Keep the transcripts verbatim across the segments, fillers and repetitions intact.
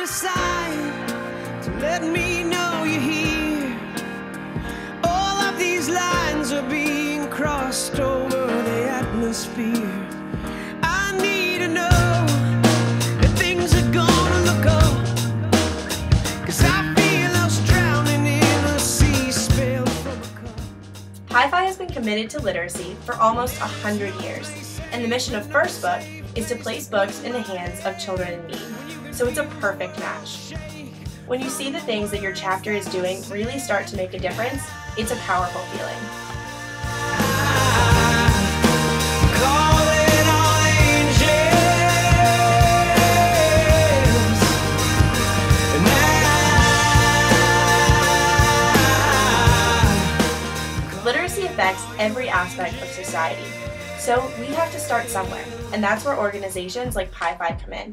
a sign to let me know you're here. All of these lines are being crossed over the atmosphere. I need to know that things are gonna look up, 'cause I feel us drowning in a sea spilled from a cup. Pi Phi has been committed to literacy for almost a hundred years, and the mission of First Book is to place books in the hands of children in need, so it's a perfect match. When you see the things that your chapter is doing really start to make a difference, it's a powerful feeling. Literacy affects every aspect of society, so we have to start somewhere, and that's where organizations like Pi Phi come in.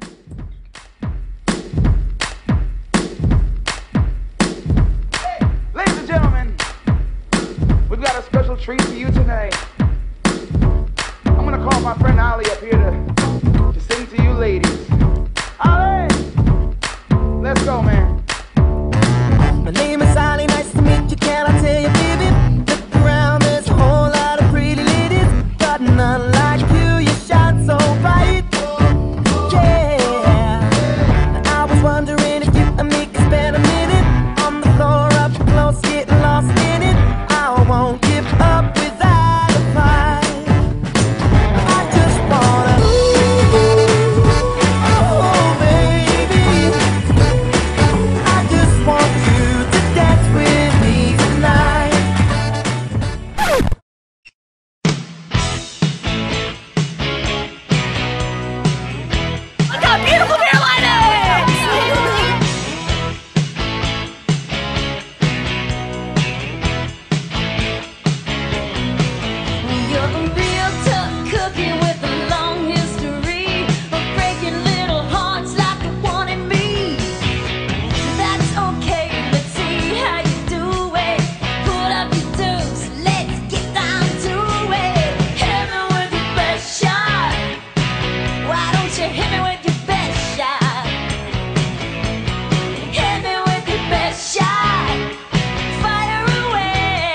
Ladies and gentlemen, we've got a special treat for you tonight. I'm gonna call my friend Ali up here to, to sing to you ladies. Ali! Let's go, man. My name is Ali, nice to meet you, can I tell you, baby? Look around, there's a whole lot of pretty ladies, but none like you, you shine so bright. Yeah, I was wondering if you and me could spend a minute on the floor up close, getting lost in it. I won't give up without a fight. I just wanna, oh baby, I just want you to dance with me tonight. Look how beautiful Carolina is! You're a real tough cookie with a long history of breaking little hearts like the one in me. That's okay, let's see how you do it. Put up your dues, let's get down to it. Hit me with your best shot. Why don't you hit me with your best shot? Hit me with your best shot. Fire away.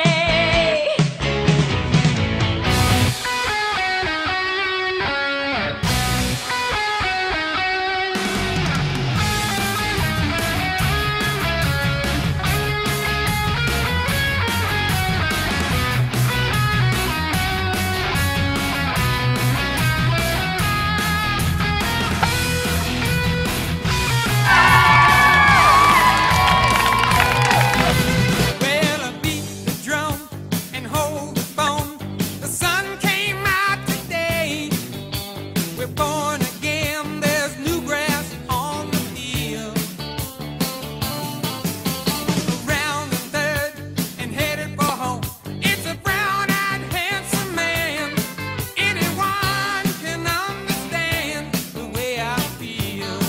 Well, I beat the drum and hold the phone. The sun came out today. We're born again. There's new grass on the field. Around the third and headed for home. It's a brown-eyed, handsome man. Anyone can understand the way I feel.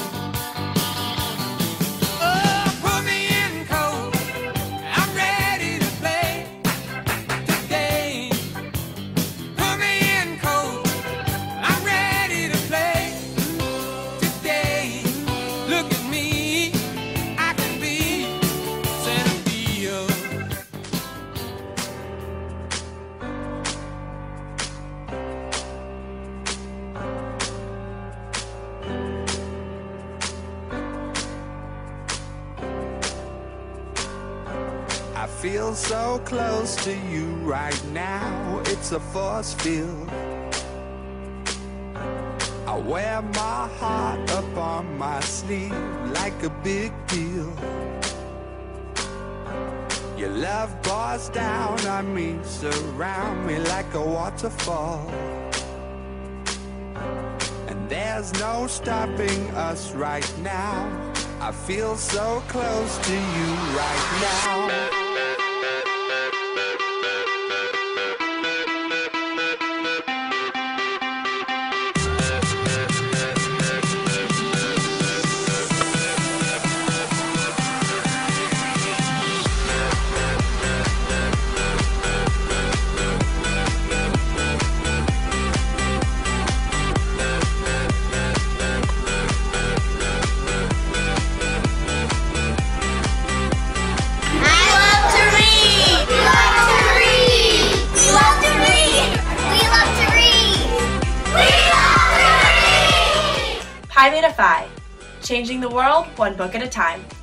Oh, put me in cold. I'm ready to play today. Put me in cold. I'm ready to play today. Look at me. I can be center field. I feel so close to you right now, it's a force field. I wear my heart up on my sleeve like a big deal. Your love pours down on me, surround me like a waterfall. And there's no stopping us right now. I feel so close to you right now. Pi Beta Phi, changing the world one book at a time.